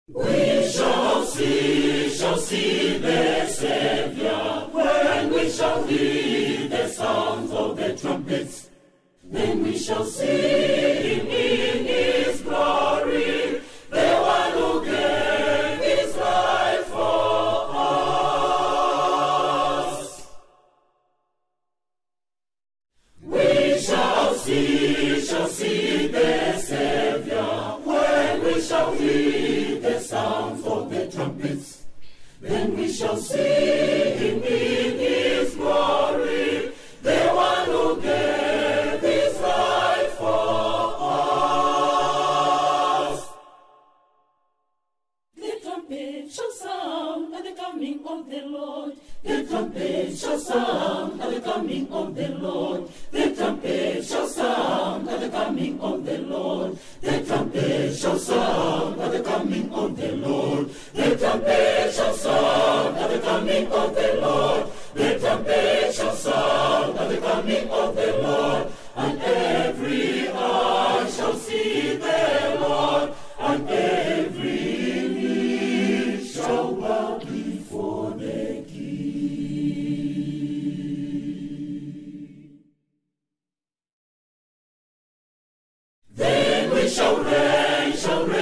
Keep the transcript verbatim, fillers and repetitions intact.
We shall see, shall see the Savior, when we shall hear the sounds of the trumpets. Then we shall see him in his glory, the one who gave his life for us. We shall see, shall see the Savior, when we shall hear the sounds of the trumpets. Then we shall see him in his glory, the one who gave his life for us. The trumpet shall sound at the coming of the Lord. The trumpet shall sound at the coming of the Lord. The trumpet shall sound at the coming of the Lord. The trumpet shall sound at the coming of the Lord. The trumpet shall sound at the coming of the Lord. The trumpet shall sound at the coming of the Lord. And every eye shall see the Lord. And every knee shall bow before the King. Then we shall reign, shall reign.